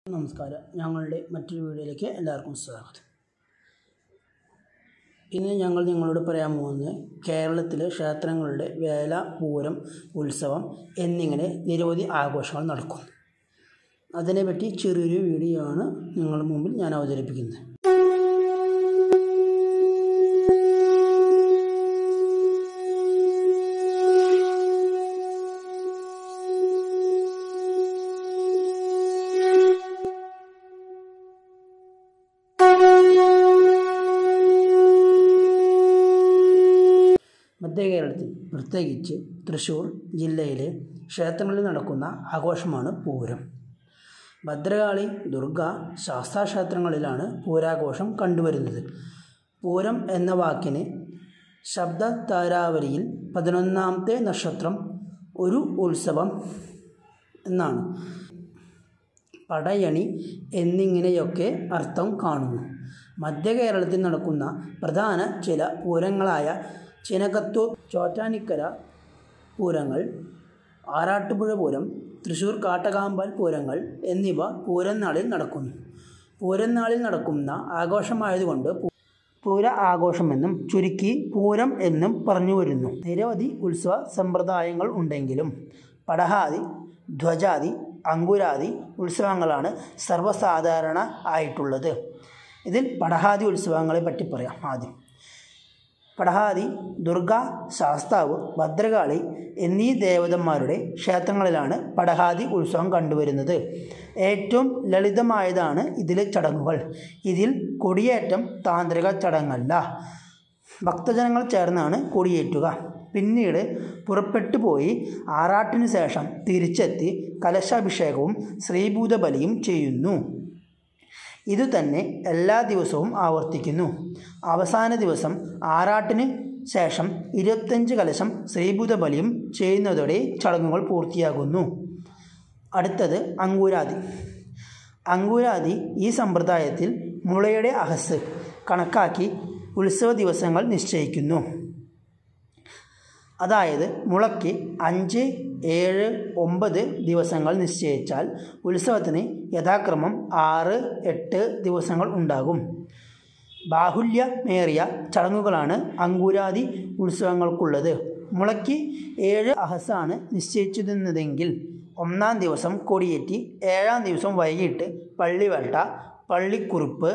നമസ്കാരം. ഞങ്ങളുടെ മറ്റൊരു വീഡിയോയിലേക്ക് എല്ലാവർക്കും സ്വാഗതം. ഇന്ന് ഞങ്ങൾ നിങ്ങളോട് പറയാൻ പോകുന്നത് കേരളത്തിലെ ക്ഷേത്രങ്ങളുടെ വേല, പൂരം, ഉത്സവം എന്നിങ്ങനെ നിരവധി ആഘോഷങ്ങൾ നടക്കുന്നു. അതിനെപ്പറ്റി ചെറിയൊരു വീഡിയോ ആണ് നിങ്ങളുടെ മുമ്പിൽ ഞാൻ അവതരിപ്പിക്കുന്നത്. മധ്യ കേരളത്തിൽ പ്രത്യേകിച്ച് തൃശ്ശൂർ ജില്ലയിലെ ക്ഷേത്രങ്ങളിൽ നടക്കുന്ന ആഘോഷമാണ് പൂരം. ഭദ്രകാളി, ദുർഗ, ശാസ്താക്ഷേത്രങ്ങളിലാണ് പൂരാഘോഷം കണ്ടുവരുന്നത്. പൂരം എന്ന വാക്കിന് ശബ്ദതാരാവലിയിൽ 11ാമത്തെ നക്ഷത്രം, ഒരു ഉത്സവം എന്നാണ്. പടയണി എന്നിങ്ങനെയൊക്കെ അർത്ഥം കാണുന്നു. മധ്യ കേരളത്തിൽ നടക്കുന്ന പ്രധാന ചില പൂരങ്ങളായ ചിനകത്തൂർ, ചോറ്റാനിക്കര പൂരങ്ങൾ, ആറാട്ടുപുഴ പൂരം, തൃശ്ശൂർ കാട്ടകാമ്പാൽ പൂരങ്ങൾ എന്നിവ പൂരനാളിൽ നടക്കുന്നു. പൂരനാളിൽ നടക്കുന്ന ആഘോഷമായതുകൊണ്ട് പൂര ആഘോഷമെന്നും ചുരുക്കി പൂരം എന്നും പറഞ്ഞു വരുന്നു. നിരവധി ഉത്സവ സമ്പ്രദായങ്ങൾ ഉണ്ടെങ്കിലും പടഹാദി, ധ്വജാദി, അങ്കുരാദി ഉത്സവങ്ങളാണ് സർവ്വസാധാരണ ആയിട്ടുള്ളത്. ഇതിൽ പടഹാദി ഉത്സവങ്ങളെ പറ്റി പറയാം. ആദ്യം പടഹാദി ദുർഗ, ശാസ്താവ്, ഭദ്രകാളി എന്നീ ദേവതന്മാരുടെ ക്ഷേത്രങ്ങളിലാണ് പടഹാദി ഉത്സവം കണ്ടുവരുന്നത്. ഏറ്റവും ലളിതമായതാണ് ഇതിലെ ചടങ്ങുകൾ. ഇതിൽ കൊടിയേറ്റം താന്ത്രിക ചടങ്ങല്ല. ഭക്തജനങ്ങൾ ചേർന്നാണ് കൊടിയേറ്റുക. പിന്നീട് പുറപ്പെട്ടു പോയി ആറാട്ടിന് ശേഷം തിരിച്ചെത്തി കലശാഭിഷേകവും ശ്രീഭൂതബലിയും ചെയ്യുന്നു. ഇതുതന്നെ എല്ലാ ദിവസവും ആവർത്തിക്കുന്നു. അവസാന ദിവസം ആറാട്ടിന് ശേഷം 25 കലശം ശ്രീഭൂതബലിയും ചെയ്യുന്നതോടെ ചടങ്ങുകൾ പൂർത്തിയാകുന്നു. അടുത്തത് അങ്കുരാദി. അങ്കുരാദി ഈ സമ്പ്രദായത്തിൽ മുളയുടെ അഹസ് കണക്കാക്കി ഉത്സവ ദിവസങ്ങൾ നിശ്ചയിക്കുന്നു. അതായത് മുളയ്ക്ക് 5, 7, 9 ദിവസങ്ങൾ നിശ്ചയിച്ചാൽ ഉത്സവത്തിന് യഥാക്രമം 6, 8 ദിവസങ്ങൾ ഉണ്ടാകും. ബാഹുല്യമേറിയ ചടങ്ങുകളാണ് അങ്കുരാദി ഉത്സവങ്ങൾക്കുള്ളത്. മുളയ്ക്ക് 7 അഹസാണ് നിശ്ചയിച്ചിരുന്നതെങ്കിൽ 1ാം ദിവസം കൊടിയേറ്റി, 7ാം ദിവസം വൈകിട്ട് പള്ളിവേട്ട, പള്ളിക്കുറിപ്പ്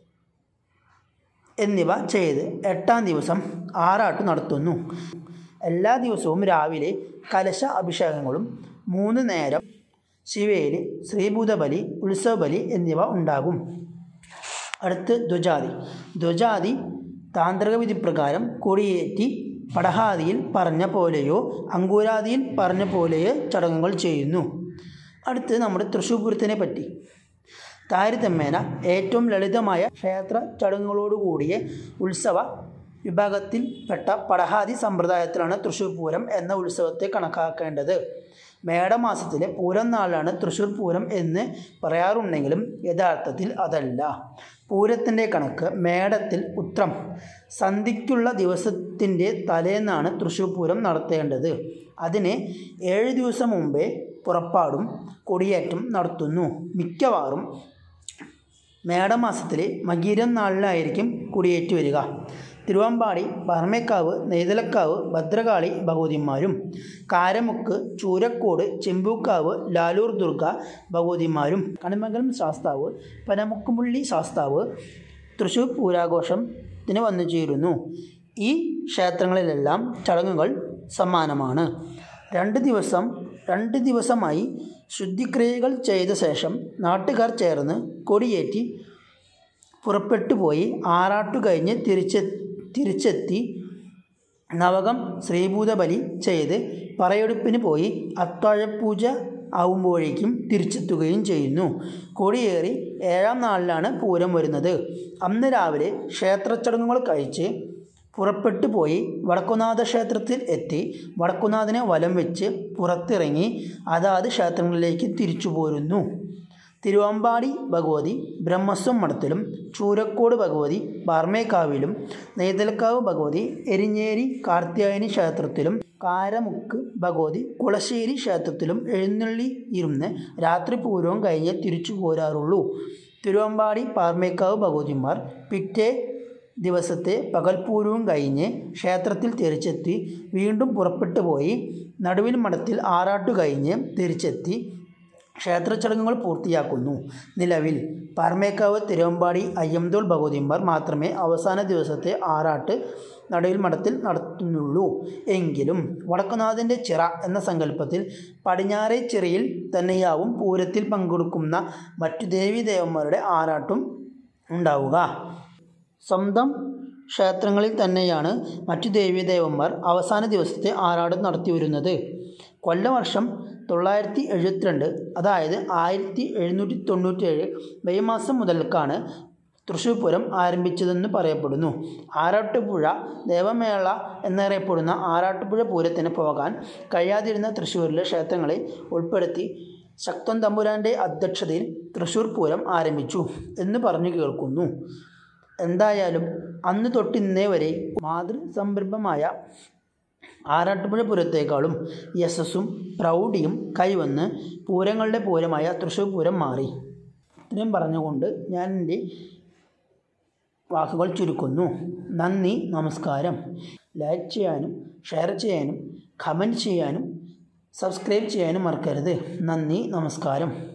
എന്നിവ ചെയ്ത് 8ാം ദിവസം ആറാട്ട് നടത്തുന്നു. എല്ലാ ദിവസവും രാവിലെ കലശ അഭിഷേകങ്ങളും 3 നേരം ശിവേലി, ശ്രീഭൂതബലി, ഉത്സവബലി എന്നിവ ഉണ്ടാകും. അടുത്ത് ധ്വജാദി. ധ്വജാദി താന്ത്രിക വിധിപ്രകാരം കൊടിയേറ്റി പടഹാദിയിൽ പറഞ്ഞ പോലെയോ അങ്കുരാദിയിൽ പറഞ്ഞ പോലെയോ ചടങ്ങുകൾ ചെയ്യുന്നു. അടുത്ത് നമ്മുടെ തൃശ്ശൂർ പൂരത്തിനെ പറ്റി. താരതമ്യേന ഏറ്റവും ലളിതമായ ക്ഷേത്ര ചടങ്ങുകളോടുകൂടിയ ഉത്സവ വിഭാഗത്തിൽപ്പെട്ട പടഹാദി സമ്പ്രദായത്തിലാണ് തൃശ്ശൂർ പൂരം എന്ന ഉത്സവത്തെ കണക്കാക്കേണ്ടത്. മേടമാസത്തിലെ പൂരം നാളിലാണ് തൃശ്ശൂർ പൂരം എന്ന് പറയാറുണ്ടെങ്കിലും യഥാർത്ഥത്തിൽ അതല്ല. പൂരത്തിൻ്റെ കണക്ക് മേടത്തിൽ ഉത്രം സന്ധിക്കുള്ള ദിവസത്തിൻ്റെ തലേന്നാണ് തൃശ്ശൂർ പൂരം നടത്തേണ്ടത്. അതിന് 7 ദിവസം മുമ്പേ പുറപ്പാടും കൊടിയേറ്റം നടത്തുന്നു. മിക്കവാറും മേടമാസത്തിലെ മകീരം നാളിലായിരിക്കും കൊടിയേറ്റ് വരിക. തിരുവമ്പാടി, പാറമേക്കാവ്, നെയ്തലക്കാവ് ഭദ്രകാളി ഭഗവതിമാരും, കാരമുക്ക്, ചൂരക്കോട്, ചെമ്പൂക്കാവ്, ലാലൂർ ദുർഗ ഭഗവതിമാരും, കണിമംഗലം ശാസ്താവ്, പനമുക്കുമുള്ളി ശാസ്താവ് തൃശ്ശൂർ പൂരാഘോഷത്തിന് വന്നു ചേരുന്നു. ഈ ക്ഷേത്രങ്ങളിലെല്ലാം ചടങ്ങുകൾ സമാനമാണ്. 2 ദിവസമായി ശുദ്ധിക്രിയകൾ ചെയ്ത ശേഷം നാട്ടുകാർ ചേർന്ന് കൊടിയേറ്റി പുറപ്പെട്ടു പോയി ആറാട്ടു കഴിഞ്ഞ് തിരിച്ചെത്തി നവകം ശ്രീഭൂതബലി ചെയ്ത് പറയെടുപ്പിന് പോയി അത്താഴപൂജ ആവുമ്പോഴേക്കും തിരിച്ചെത്തുകയും ചെയ്യുന്നു. കൊടിയേറി 7ാം നാളിലാണ് പൂരം വരുന്നത്. അന്ന് രാവിലെ ക്ഷേത്രച്ചടങ്ങുകൾ കഴിച്ച് പുറപ്പെട്ടു പോയി വടക്കുംനാഥ ക്ഷേത്രത്തിൽ എത്തി വടക്കുംനാഥനെ വലം വെച്ച് പുറത്തിറങ്ങി അതാത് ക്ഷേത്രങ്ങളിലേക്ക് തിരിച്ചു പോരുന്നു. തിരുവമ്പാടി ഭഗവതി ബ്രഹ്മസ്വം മഠത്തിലും ചൂരക്കോട് ഭഗവതി പാർമേക്കാവിലും നെയ്തലക്കാവ് ഭഗവതി എരിഞ്ഞേരി കാർത്യായനി ക്ഷേത്രത്തിലും കാരമുക്ക് ഭഗവതി കുളശ്ശേരി ക്ഷേത്രത്തിലും എഴുന്നള്ളി ഇരുന്ന് രാത്രി പൂരവും കഴിഞ്ഞ് തിരിച്ചു പോരാറുള്ളൂ. തിരുവമ്പാടി പാർമേക്കാവ് ഭഗവതിമാർ പിറ്റേ ദിവസത്തെ പകൽപൂരവും കഴിഞ്ഞ് ക്ഷേത്രത്തിൽ തിരിച്ചെത്തി വീണ്ടും പുറപ്പെട്ടു പോയി നടുവിൽ മഠത്തിൽ ആറാട്ടു കഴിഞ്ഞ് തിരിച്ചെത്തി ക്ഷേത്ര ചടങ്ങുകൾ പൂർത്തിയാക്കുന്നു. നിലവിൽ പാർമേക്കാവ്, തിരുവമ്പാടി, അയ്യന്തോൾ ഭഗവതിമാർ മാത്രമേ അവസാന ദിവസത്തെ ആറാട്ട് നടുവിൽ മഠത്തിൽ നടത്തുന്നുള്ളൂ. എങ്കിലും വടക്കുംനാഥൻ്റെ ചിറ എന്ന സങ്കല്പത്തിൽ പടിഞ്ഞാറേ ചിറയിൽ തന്നെയാവും പൂരത്തിൽ പങ്കെടുക്കുന്ന മറ്റു ദേവീദേവന്മാരുടെ ആറാട്ടും ഉണ്ടാവുക. സ്വന്തം ക്ഷേത്രങ്ങളിൽ തന്നെയാണ് മറ്റു ദേവീദേവന്മാർ അവസാന ദിവസത്തെ ആറാട്ട് നടത്തി വരുന്നത്. കൊല്ലവർഷം 972, അതായത് 1797 മെയ് മാസം മുതൽക്കാണ് തൃശ്ശൂർ പൂരം ആരംഭിച്ചതെന്ന് പറയപ്പെടുന്നു. ആറാട്ടുപുഴ ദേവമേള എന്നറിയപ്പെടുന്ന ആറാട്ടുപുഴ പൂരത്തിന് പോകാൻ കഴിയാതിരുന്ന തൃശ്ശൂരിലെ ക്ഷേത്രങ്ങളെ ഉൾപ്പെടുത്തി ശക്തൻ തമ്പുരാൻ്റെ അധ്യക്ഷതയിൽ തൃശ്ശൂർ പൂരം ആരംഭിച്ചു എന്ന് പറഞ്ഞു കേൾക്കുന്നു. എന്തായാലും അന്ന് തൊട്ടിന്നേ വരെ മാതൃസംരംഭമായ ആറാട്ടുപുഴ പൂരത്തേക്കാളും യശസ്സും പ്രൗഢിയും കൈവന്ന് പൂരങ്ങളുടെ പൂരമായ തൃശ്ശൂർ പൂരം മാറി. ഇത്രയും പറഞ്ഞുകൊണ്ട് ഞാൻ എൻ്റെ വാക്കുകൾ ചുരുക്കുന്നു. നന്ദി, നമസ്കാരം. ലൈക്ക് ചെയ്യാനും ഷെയർ ചെയ്യാനും കമൻറ്റ് ചെയ്യാനും സബ്സ്ക്രൈബ് ചെയ്യാനും മറക്കരുത്. നന്ദി, നമസ്കാരം.